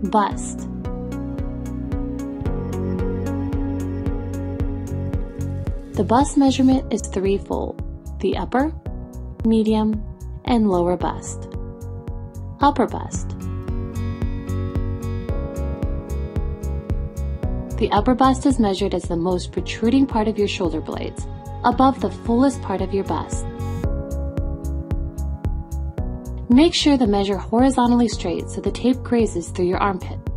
Bust. The bust measurement is threefold: the upper, medium, and lower bust. Upper bust. The upper bust is measured as the most protruding part of your shoulder blades, above the fullest part of your bust. Make sure to measure horizontally straight so the tape grazes through your armpit.